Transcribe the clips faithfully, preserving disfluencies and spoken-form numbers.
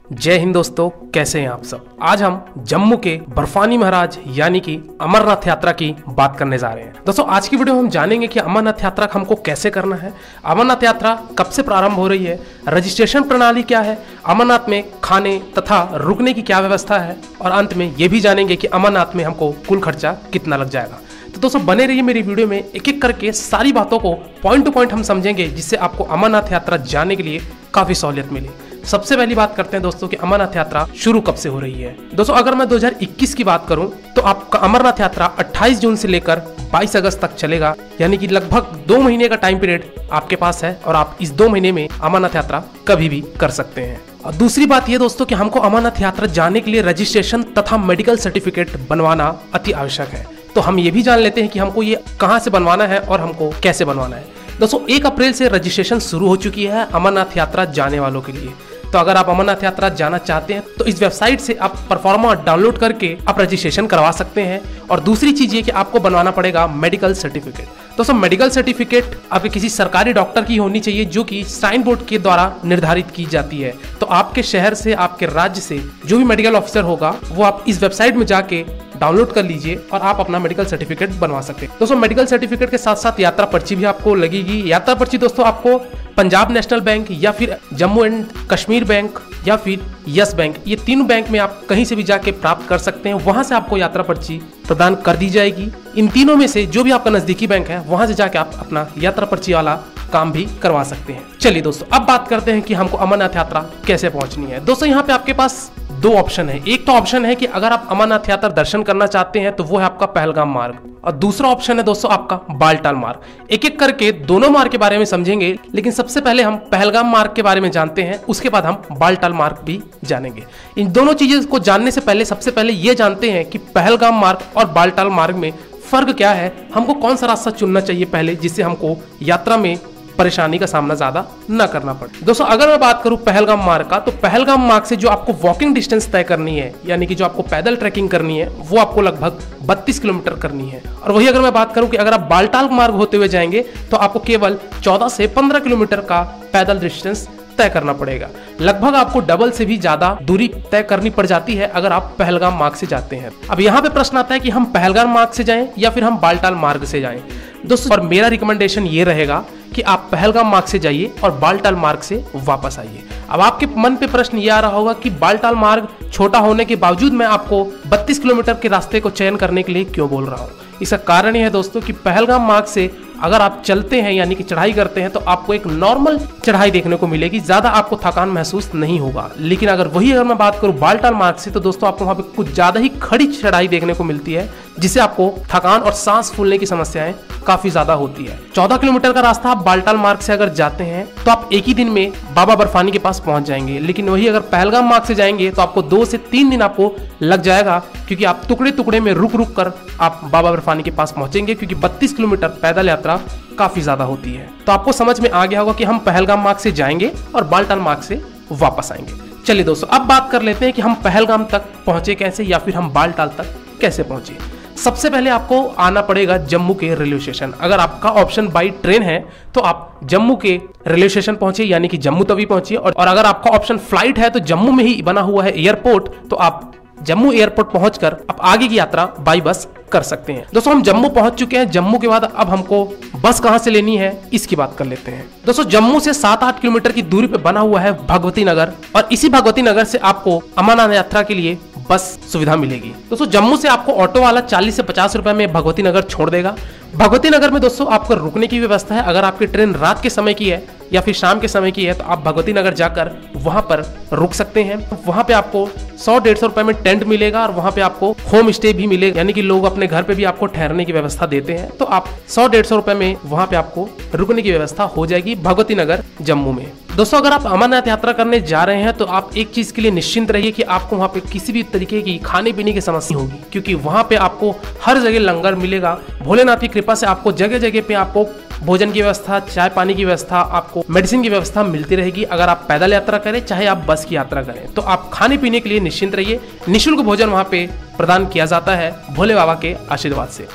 जय हिंद दोस्तों, कैसे हैं आप सब। आज हम जम्मू के बर्फानी महाराज यानी कि अमरनाथ यात्रा की बात करने जा रहे हैं। दोस्तों आज की वीडियो में हम जानेंगे कि अमरनाथ यात्रा हमको कैसे करना है, अमरनाथ यात्रा कब से प्रारंभ हो रही है, रजिस्ट्रेशन प्रणाली क्या है, अमरनाथ में खाने तथा रुकने की क्या व्यवस्था है, और अंत में ये भी जानेंगे कि अमरनाथ में हमको कुल खर्चा कितना लग जाएगा। तो दोस्तों बने रहिए मेरी वीडियो में, एक एक करके सारी बातों को पॉइंट टू पॉइंट हम समझेंगे, जिससे आपको अमरनाथ यात्रा जाने के लिए काफी सहूलियत मिले। सबसे पहली बात करते हैं दोस्तों कि अमरनाथ यात्रा शुरू कब से हो रही है। दोस्तों अगर मैं दो हज़ार इक्कीस की बात करूं तो आपका अमरनाथ यात्रा अट्ठाईस जून से लेकर बाईस अगस्त तक चलेगा, यानी कि लगभग दो महीने का टाइम पीरियड आपके पास है और आप इस दो महीने में अमरनाथ यात्रा कभी भी कर सकते हैं। और दूसरी बात यह दोस्तों कि हमको अमरनाथ यात्रा जाने के लिए रजिस्ट्रेशन तथा मेडिकल सर्टिफिकेट बनवाना अति आवश्यक है। तो हम ये भी जान लेते हैं कि हमको ये कहाँ से बनवाना है और हमको कैसे बनवाना है। दोस्तों एक अप्रैल से रजिस्ट्रेशन शुरू हो चुकी है अमरनाथ यात्रा जाने वालों के लिए। तो अगर आप अमरनाथ यात्रा जाना चाहते हैं तो इस वेबसाइट से आप परफॉर्मा डाउनलोड करके आप रजिस्ट्रेशन करवा सकते हैं। और दूसरी चीज ये कि आपको बनवाना पड़ेगा मेडिकल सर्टिफिकेट। दोस्तों मेडिकल सर्टिफिकेट आपके किसी सरकारी डॉक्टर की होनी चाहिए जो कि साइन बोर्ड के द्वारा निर्धारित की जाती है। तो आपके शहर से, आपके राज्य से जो भी मेडिकल ऑफिसर होगा वो आप इस वेबसाइट में जाके डाउनलोड कर लीजिए और आप अपना मेडिकल सर्टिफिकेट बनवा सकते हैं। दोस्तों मेडिकल सर्टिफिकेट के साथ साथ यात्रा पर्ची भी आपको लगेगी। यात्रा पर्ची दोस्तों आपको पंजाब नेशनल बैंक या फिर जम्मू एंड कश्मीर बैंक या फिर यस बैंक, ये तीनों बैंक में आप कहीं से भी जाके प्राप्त कर सकते हैं। वहां से आपको यात्रा पर्ची प्रदान कर दी जाएगी। इन तीनों में से जो भी आपका नजदीकी बैंक है वहां से जाके आप अपना यात्रा पर्ची वाला काम भी करवा सकते हैं। चलिए दोस्तों अब बात करते हैं कि हमको अमरनाथ यात्रा कैसे पहुंचनी है। दोस्तों यहाँ पे आपके पास दो ऑप्शन है। एक तो ऑप्शन है कि अगर आप अमरनाथ यात्रा दर्शन करना चाहते हैं तो वो है आपका पहलगाम मार्ग, और दूसरा ऑप्शन है दोस्तों आपका बालटाल मार्ग। एक एक करके दोनों मार्ग के बारे में समझेंगे, लेकिन सबसे पहले हम पहलगाम मार्ग के बारे में जानते हैं, उसके बाद हम बालटाल मार्ग भी जानेंगे। इन दोनों चीजों को जानने से पहले सबसे पहले ये जानते हैं कि पहलगाम मार्ग और बालटाल मार्ग में फर्क क्या है, हमको कौन सा रास्ता चुनना चाहिए पहले, जिससे हमको यात्रा में परेशानी का सामना ज्यादा न करना पड़े। दोस्तों अगर मैं बात करूं पहलगाम मार्ग का, तो पहलगाम मार्ग से जो आपको वॉकिंग डिस्टेंस तय करनी है, यानी कि जो आपको पैदल ट्रैकिंग करनी है, वो आपको लगभग बत्तीस किलोमीटर करनी है। और वही अगर मैं बात करूं कि अगर आप बालटाल मार्ग होते हुए जाएंगे तो आपको केवल चौदह से पंद्रह किलोमीटर का पैदल डिस्टेंस तय करना पड़ेगा। लगभग आपको डबल से भी ज्यादा दूरी तय करनी पड़ जाती है अगर आप पहलगाम मार्ग से जाते हैं। अब यहाँ पे प्रश्न आता है कि हम पहलगाम मार्ग से जाएं या फिर हम बालटाल मार्ग से जाएं। दोस्तों और मेरा रिकमेंडेशन ये रहेगा कि आप पहलगाम मार्ग से जाइए और बालटाल मार्ग से वापस आइए। अब आपके मन पे प्रश्न ये आ रहा होगा कि बालटाल मार्ग छोटा होने के बावजूद मैं आपको बत्तीस किलोमीटर के रास्ते को चयन करने के लिए क्यों बोल रहा हूँ। इसका कारण यह है दोस्तों कि पहलगाम मार्ग से अगर आप चलते हैं यानी कि चढ़ाई करते हैं तो आपको एक नॉर्मल चढ़ाई देखने को मिलेगी, ज्यादा आपको थकान महसूस नहीं होगा। लेकिन अगर वही अगर मैं बात करूं बालटाल मार्ग से, तो दोस्तों आपको वहां पे कुछ ज्यादा ही खड़ी चढ़ाई देखने को मिलती है, जिससे आपको थकान और सांस फूलने की समस्याएं काफी ज्यादा होती है। चौदह किलोमीटर का रास्ता आप बालटाल मार्ग से अगर जाते हैं तो आप एक ही दिन में बाबा बर्फानी के पास पहुंच जाएंगे। लेकिन वही अगर पहलगाम मार्ग से जाएंगे तो आपको दो से तीन दिन आपको लग जाएगा, क्योंकि आप टुकड़े टुकड़े में रुक रुक कर आप बाबा बर्फानी के पास पहुंचेंगे, क्योंकि बत्तीस किलोमीटर पैदल यात्रा काफी ज्यादा होती है। तो आपको समझ में आ गया होगा कि हम पहलगाम मार्ग से जाएंगे और बालटाल मार्ग से वापस आएंगे। चलिए दोस्तों अब बात कर लेते हैं कि हम पहलगाम तक पहुंचे कैसे या फिर हम बालटाल तक कैसे पहुंचे। सबसे पहले आपको आना पड़ेगा जम्मू के रेलवे स्टेशन। अगर आपका ऑप्शन बाई ट्रेन है तो आप जम्मू के रेलवे स्टेशन पहुंचे, यानी कि जम्मू तवी पहुंचिए। और, और अगर आपका ऑप्शन फ्लाइट है तो जम्मू में ही बना हुआ है एयरपोर्ट, तो आप जम्मू एयरपोर्ट पहुंचकर आप आगे की यात्रा बाई बस कर सकते हैं। दोस्तों हम जम्मू पहुंच चुके हैं। जम्मू के बाद अब हमको बस कहां से लेनी है इसकी बात कर लेते हैं। दोस्तों जम्मू से सात आठ किलोमीटर की दूरी पे बना हुआ है भगवती नगर, और इसी भगवती नगर से आपको अमरनाथ यात्रा के लिए बस सुविधा मिलेगी। दोस्तों जम्मू से आपको ऑटो वाला चालीस से पचास रुपए में भगवती नगर छोड़ देगा। भगवती नगर में दोस्तों आपको रुकने की व्यवस्था है। अगर आपकी ट्रेन रात के समय की है या फिर शाम के समय की है तो आप भगवती नगर जाकर वहां पर रुक सकते हैं। वहां पे आपको सौ डेढ़ सौ रुपए में टेंट मिलेगा और वहां पे आपको होम स्टे भी मिलेगा, यानी कि लोग अपने घर पे भी आपको ठहरने की व्यवस्था देते हैं। तो आप सौ डेढ़ सौ रुपए में वहां पे आपको रुकने की व्यवस्था हो जाएगी भगवती नगर जम्मू में। दोस्तों अगर आप अमरनाथ यात्रा करने जा रहे हैं तो आप एक चीज के लिए निश्चिंत रहिए कि आपको वहां पे किसी भी तरीके की खाने पीने की समस्या होगी, क्योंकि वहां पे आपको हर जगह लंगर मिलेगा। भोलेनाथ की कृपा से आपको जगह जगह पे आपको भोजन की व्यवस्था, चाय पानी की व्यवस्था, आपको मेडिसिन की व्यवस्था मिलती रहेगी। अगर आप पैदल यात्रा करें चाहे आप बस की यात्रा करें, तो आप खाने पीने के लिए निश्चिंत रहिए। निःशुल्क भोजन वहां पे प्रदान किया जाता है भोले बाबा के आशीर्वाद से।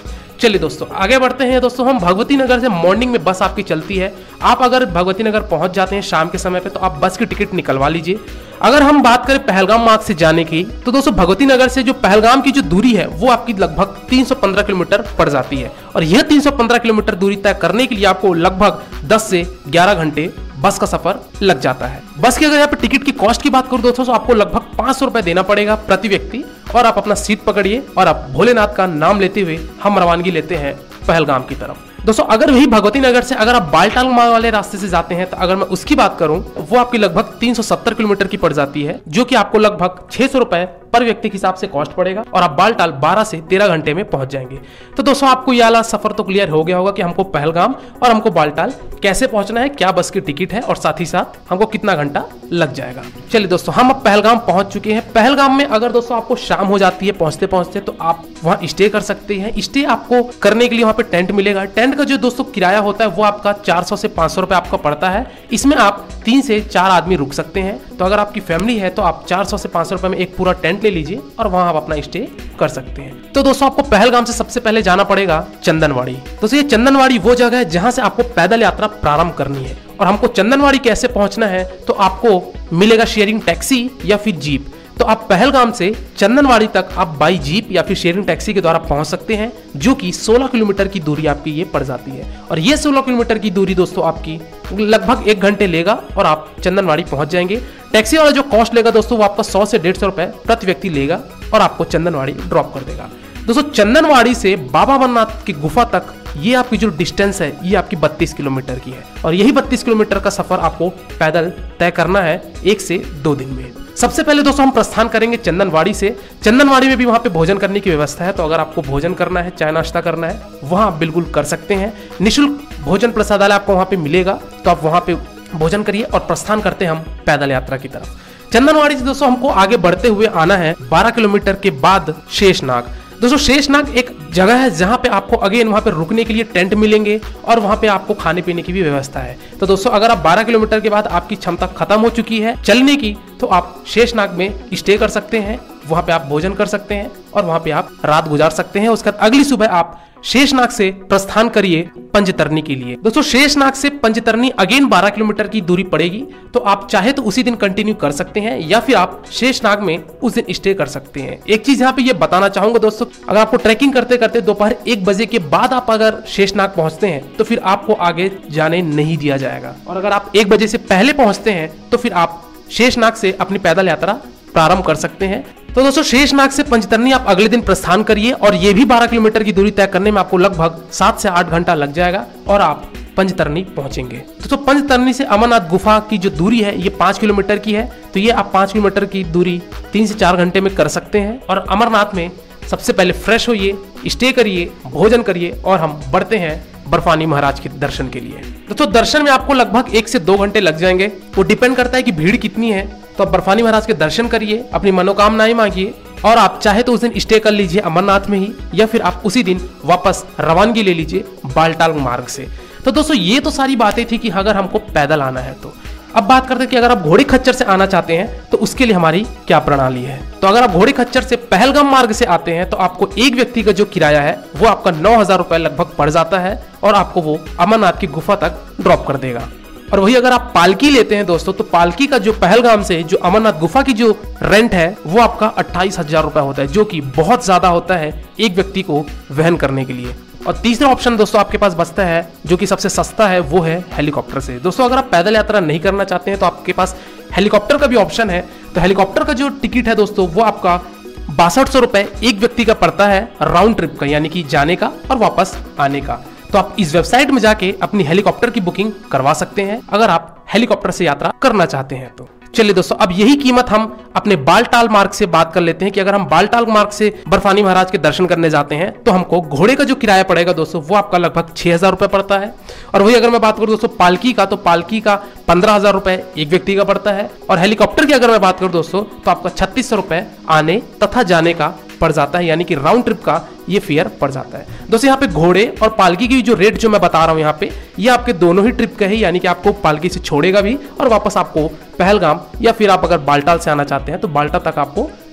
चलिए दोस्तों आगे बढ़ते हैं। दोस्तों हम भगवती नगर से मॉर्निंग में बस आपकी चलती है। आप अगर भगवती नगर पहुंच जाते हैं शाम के समय पे तो आप बस की टिकट निकलवा लीजिए। अगर हम बात करें पहलगाम मार्ग से जाने की तो दोस्तों भगवती नगर से जो पहलगाम की जो दूरी है वो आपकी लगभग तीन सौ पंद्रह किलोमीटर पड़ जाती है और यह तीन सौ पंद्रह किलोमीटर दूरी तय करने के लिए आपको लगभग दस से ग्यारह घंटे बस का सफर लग जाता है। बस की अगर यहाँ पे टिकट की कॉस्ट की बात करूं दोस्तों तो आपको लगभग पांच सौ रुपए देना पड़ेगा प्रति व्यक्ति और आप अपना सीट पकड़िए और आप भोलेनाथ का नाम लेते हुए हम रवानगी लेते हैं पहलगाम की तरफ। दोस्तों अगर वही भगवती नगर से अगर आप बालटाल मार्ग वाले रास्ते से जाते हैं तो अगर मैं उसकी बात करूं वो आपकी लगभग तीन सौ सत्तर किलोमीटर की पड़ जाती है, जो कि आपको लगभग छह सौ रुपए पर व्यक्ति के हिसाब से कॉस्ट पड़ेगा और आप बालटाल बारह से तेरह घंटे में पहुंच जाएंगे। तो दोस्तों आपको यह वाला सफर तो क्लियर हो गया होगा कि हमको पहलगाम और हमको बालटाल कैसे पहुंचना है, क्या बस की टिकट है और साथ ही साथ हमको कितना घंटा लग जाएगा। चलिए दोस्तों हम अब पहलगाम पहुंच चुके हैं। पहलगाम में अगर दोस्तों आपको शाम हो जाती है पहुंचते पहुंचते तो आप वहां स्टे कर सकते हैं। स्टे आपको करने के लिए वहां पे टेंट मिलेगा। टेंट का जो दोस्तों किराया होता है वो आपका चार सौ से पांच सौ रुपए आपका पड़ता है। इसमें आप तीन से चार आदमी रुक सकते हैं। तो अगर आपकी फैमिली है तो आप चार सौ से पांच सौ रुपए में एक पूरा टेंट ले लीजिए और वहां आप अपना स्टे कर सकते हैं। तो दोस्तों आपको पहलगाम से सबसे पहले जाना पड़ेगा चंदनवाड़ी। दोस्तों ये चंदनवाड़ी वो जगह है जहां से आपको पैदल यात्रा प्रारंभ करनी है। और हमको चंदनवाड़ी कैसे पहुंचना है तो आपको मिलेगा शेयरिंग टैक्सी या फिर जीप। तो आप पहलगाम से चंदनवाड़ी तक आप बाई जीप या फिर शेयरिंग टैक्सी के द्वारा पहुंच सकते हैं, जो कि सोलह किलोमीटर की दूरी आपकी ये पड़ जाती है। और ये सोलह किलोमीटर की दूरी दोस्तों आपकी लगभग एक घंटे लेगा और आप चंदनवाड़ी पहुंच जाएंगे। टैक्सी वाला जो कॉस्ट लेगा दोस्तों वो आपका सौ से डेढ़ सौ रुपए प्रति व्यक्ति लेगा और आपको चंदनवाड़ी ड्रॉप कर देगा। दोस्तों चंदनवाड़ी से बाबा अमरनाथ की गुफा तक ये आपकी जो डिस्टेंस है ये आपकी बत्तीस किलोमीटर की है और यही बत्तीस किलोमीटर का सफर आपको पैदल तय करना है एक से दो दिन में। सबसे पहले दोस्तों हम प्रस्थान करेंगे चंदनवाड़ी से। चंदनवाड़ी में भी वहां पे भोजन करने की व्यवस्था है, तो अगर आपको भोजन करना है, चाय नाश्ता करना है, वहां आप बिल्कुल कर सकते हैं। निःशुल्क भोजन प्रसादालय आपको वहां पे मिलेगा, तो आप वहां पे भोजन करिए और प्रस्थान करते हैं हम पैदल यात्रा की तरफ। चंदनवाड़ी से दोस्तों हमको आगे बढ़ते हुए आना है बारह किलोमीटर के बाद शेषनाग। दोस्तों शेषनाग एक जगह है जहां पे आपको अगेन वहां पे रुकने के लिए टेंट मिलेंगे और वहां पे आपको खाने पीने की भी व्यवस्था है। तो दोस्तों अगर आप बारह किलोमीटर के बाद आपकी क्षमता खत्म हो चुकी है चलने की तो आप शेषनाग में स्टे कर सकते हैं, वहां पे आप भोजन कर सकते हैं और वहां पे आप रात गुजार सकते हैं। उसके बाद अगली सुबह आप शेषनाग से प्रस्थान करिए पंचतरनी के लिए। दोस्तों शेषनाग से पंचतरनी अगेन बारह किलोमीटर की दूरी पड़ेगी, तो आप चाहे तो उसी दिन कंटिन्यू कर सकते हैं या फिर आप शेषनाग में उस दिन स्टे कर सकते हैं। एक चीज यहाँ पे ये बताना चाहूंगा दोस्तों, अगर आपको ट्रैकिंग करते करते दोपहर एक बजे के बाद आप अगर शेषनाग पहुंचते हैं तो फिर आपको आगे जाने नहीं दिया जाएगा, और अगर आप एक बजे से पहले पहुंचते हैं तो फिर आप शेषनाग से अपनी पैदल यात्रा प्रारंभ कर सकते हैं। तो दोस्तों शेषनाग से पंचतरनी आप अगले दिन प्रस्थान करिए और ये भी बारह किलोमीटर की दूरी तय करने में आपको लगभग सात से आठ घंटा लग जाएगा और आप पंचतरनी पहुंचेंगे। दोस्तों पंचतरनी से अमरनाथ गुफा की जो दूरी है ये पांच किलोमीटर की है, तो ये आप पांच किलोमीटर की दूरी तीन से चार घंटे में कर सकते हैं। और अमरनाथ में सबसे पहले फ्रेश होइए, स्टे करिए, भोजन करिए और हम बढ़ते हैं बर्फानी महाराज के दर्शन के लिए। दोस्तों दर्शन में आपको लगभग एक से दो घंटे लग जाएंगे, वो डिपेंड करता है कि भीड़ कितनी है। तो आप बर्फानी महाराज के दर्शन करिए, अपनी मनोकामनाएं मांगिए और आप चाहे तो उस दिन स्टे कर लीजिए अमरनाथ में ही, या फिर आप उसी दिन वापस रवानगी ले लीजिए बालटाल मार्ग से। तो दोस्तों ये तो सारी बातें थी कि अगर हमको पैदल आना है तो। अब बात करते हैं कि अगर आप घोड़े खच्चर से आना चाहते हैं तो उसके लिए हमारी क्या प्रणाली है। तो अगर आप घोड़े खच्चर से पहलगाम मार्ग से आते हैं तो आपको एक व्यक्ति का जो किराया है वो आपका नौ हजार रुपए लगभग पड़ जाता है और आपको वो अमरनाथ की गुफा तक ड्रॉप कर देगा। और वही अगर आप पालकी लेते हैं दोस्तों तो पालकी का जो पहलगाम से जो अमरनाथ गुफा की जो रेंट है वो आपका अट्ठाईस हजार रुपए होता है, जो कि बहुत ज्यादा होता है एक व्यक्ति को वहन करने के लिए। और तीसरा ऑप्शन दोस्तों आपके पास बचता है जो कि सबसे सस्ता है, वो है हेलीकॉप्टर से। दोस्तों अगर आप पैदल यात्रा नहीं करना चाहते हैं तो आपके पास हेलीकॉप्टर का भी ऑप्शन है। तो हेलीकॉप्टर का जो टिकट है दोस्तों वो आपका बासठ सौ रुपए एक व्यक्ति का पड़ता है राउंड ट्रिप का, यानी कि जाने का और वापस आने का। तो आप इस वेबसाइट में जाके अपनी हेलीकॉप्टर की बुकिंग करवा सकते हैं अगर आप हेलीकॉप्टर से यात्रा करना चाहते हैं तो। चलिए दोस्तों अब यही कीमत हम अपने बालटाल मार्ग से बात कर लेते हैं कि अगर हम बालटाल मार्ग से बर्फानी महाराज के दर्शन करने जाते हैं तो हमको घोड़े का जो किराया पड़ेगा दोस्तों वो आपका लगभग छह हजार रुपए पड़ता है। और वही अगर मैं बात करूं दोस्तों पालकी का, तो पालकी का पंद्रह हजार रुपए एक व्यक्ति का पड़ता है। और हेलीकॉप्टर की अगर मैं बात करूं दोस्तों तो आपका छत्तीस सौ रुपए आने तथा जाने का पड़ जाता है, यानी कि राउंड ट्रिप का ये फेयर पड़ जाता है। दोस्तों यहाँ पे घोड़े और पालकी की जो रेट जो मैं बता रहा हूँ यहाँ पे ये आपके दोनों ही ट्रिप का है, यानी कि आपको पालकी से छोड़ेगा भी और वापस आपको पहलगाम या फिर आप अगर बालटाल से आना चाहते हैं तो बालटाल तक आपको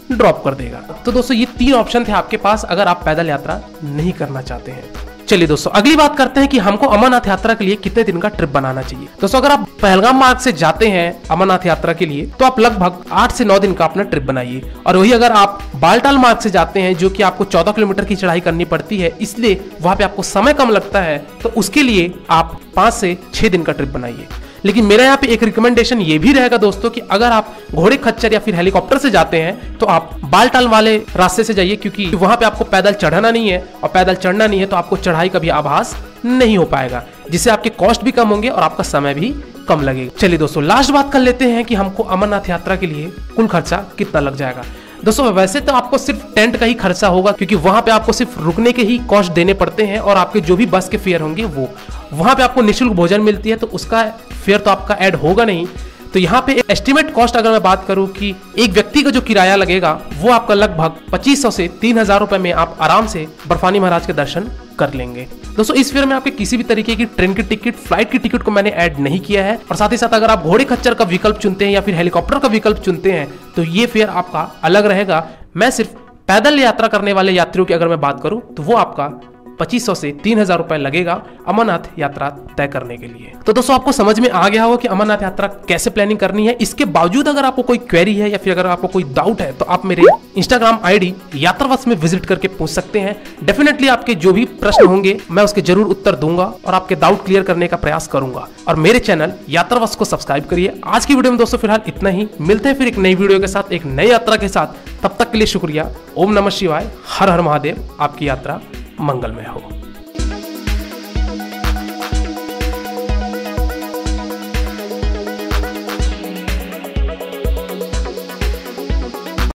ड्रॉप कर देगा। तो दोस्तों ये तीन ऑप्शन थे आपके पास अगर आप पैदल यात्रा नहीं करना चाहते हैं। चलिए दोस्तों अगली बात करते हैं कि हमको अमरनाथ यात्रा के लिए कितने दिन का ट्रिप बनाना चाहिए। दोस्तों अगर आप पहलगाम मार्ग से जाते हैं अमरनाथ यात्रा के लिए तो आप लगभग आठ से नौ दिन का अपना ट्रिप बनाइए, और वही अगर आप बालटाल मार्ग से जाते हैं जो कि आपको चौदह किलोमीटर की चढ़ाई करनी पड़ती है, इसलिए वहां पे आपको समय कम लगता है, तो उसके लिए आप पांच से छह दिन का ट्रिप बनाइए। लेकिन मेरा यहाँ पे एक रिकमेंडेशन ये भी रहेगा दोस्तों कि अगर आप घोड़े खच्चर या फिर हेलीकॉप्टर से जाते हैं तो आप बालटाल वाले रास्ते से जाइए, क्योंकि वहां पे आपको पैदल चढ़ना नहीं है और पैदल चढ़ना नहीं है तो आपको चढ़ाई का भी आभास नहीं हो पाएगा, जिससे आपके कॉस्ट भी कम होंगे और आपका समय भी कम लगेगा। चलिए दोस्तों लास्ट बात कर लेते हैं कि हमको अमरनाथ यात्रा के लिए कुल खर्चा कितना लग जाएगा। दोस्तों वैसे तो आपको सिर्फ टेंट का ही खर्चा होगा, क्योंकि वहां पे आपको सिर्फ रुकने के ही कॉस्ट देने पड़ते हैं, और आपके जो भी बस के फेयर होंगे वो वहां पे आपको निःशुल्क भोजन मिलती है तो उसका फेयर तो आपका ऐड होगा नहीं। तो यहाँ पे एस्टिमेट कॉस्ट अगर मैं बात करूं कि एक व्यक्ति का जो किराया लगेगा वो आपका लगभग पच्चीस सौ से तीन हजार रुपए में आप आराम से बर्फानी महाराज के दर्शन कर लेंगे। दोस्तों इस फेयर में आपके किसी भी तरीके की ट्रेन की टिकट, फ्लाइट की टिकट को मैंने ऐड नहीं किया है, और साथ ही साथ अगर आप घोड़े खच्चर का विकल्प चुनते हैं या फिर हेलीकॉप्टर का विकल्प चुनते हैं तो ये फेयर आपका अलग रहेगा। मैं सिर्फ पैदल यात्रा करने वाले यात्रियों की अगर मैं बात करूं तो वो आपका पच्चीस सौ से तीन हजार रुपए लगेगा अमरनाथ यात्रा तय करने के लिए। तो दोस्तों आपको समझ में आ गया होगा कि अमरनाथ यात्रा कैसे प्लानिंग करनी है। इसके बावजूद अगर आपको कोई क्वेरी है या फिर अगर आपको कोई डाउट है तो आप मेरे इंस्टाग्राम आईडी यात्रावश में विजिट करके पूछ सकते हैं। डेफिनेटली आपके जो भी प्रश्न होंगे मैं उसके जरूर उत्तर दूंगा और आपके डाउट क्लियर करने का प्रयास करूंगा। और मेरे चैनल यात्रावश को सब्सक्राइब करिए। आज की वीडियो में दोस्तों फिलहाल इतना ही, मिलते हैं फिर एक नई वीडियो के साथ, एक नई यात्रा के साथ। तब तक के लिए शुक्रिया। ओम नमः शिवाय, हर हर महादेव। आपकी यात्रा मंगलमय हो।